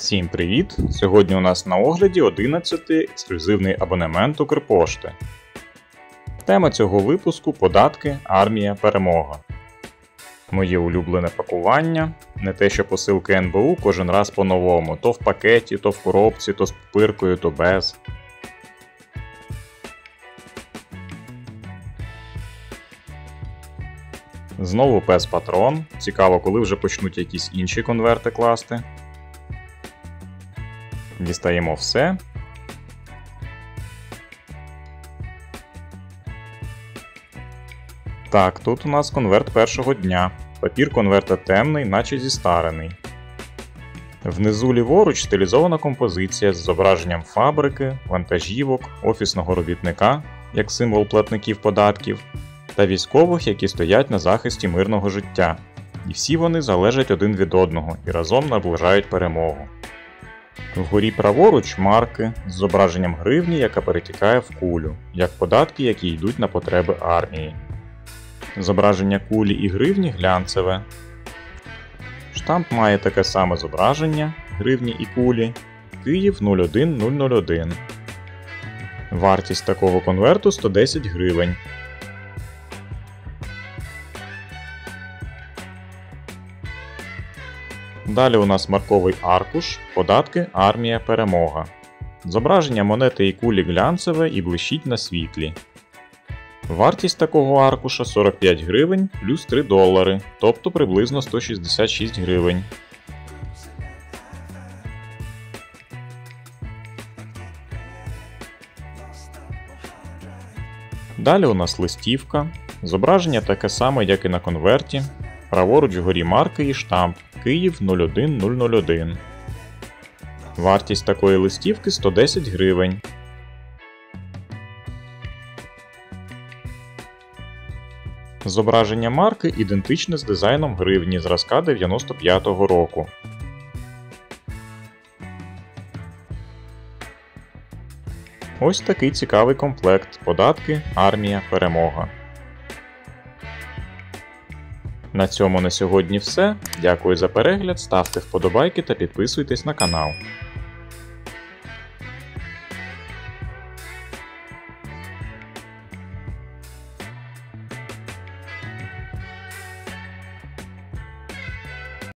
Всім привіт! Сьогодні у нас на огляді 11-й ексклюзивний абонемент Укрпошти. Тема цього випуску – податки, армія, перемога. Моє улюблене пакування. Не те, що посилки НБУ кожен раз по-новому. То в пакеті, то в коробці, то з пупиркою, то без. Знову пес-патрон. Цікаво, коли вже почнуть якісь інші конверти класти. Дістаємо все. Так, тут у нас конверт першого дня. Папір конверта темний, наче зістарений. Внизу ліворуч стилізована композиція з зображенням фабрики, вантажівок, офісного робітника, як символ платників податків, та військових, які стоять на захисті мирного життя. І всі вони залежать один від одного і разом наближають перемогу. Вгорі праворуч марки з зображенням гривні, яка перетікає в кулю, як податки, які йдуть на потреби армії. Зображення кулі і гривні глянцеве. Штамп має таке саме зображення гривні і кулі. Київ 01001. Вартість такого конверту 110 гривень. Далі у нас марковий аркуш, податки, армія, перемога. Зображення монети і кулі глянцеве і блищить на світлі. Вартість такого аркуша 45 гривень плюс 3 долари, тобто приблизно 166 гривень. Далі у нас листівка. Зображення таке саме, як і на конверті. Праворуч вгорі марки і штамп Київ 01001. Вартість такої листівки 110 гривень. Зображення марки ідентичне з дизайном гривні зразка 95-го року. Ось такий цікавий комплект податки, армія, перемога. На цьому на сьогодні все. Дякую за перегляд, ставте вподобайки та підписуйтесь на канал.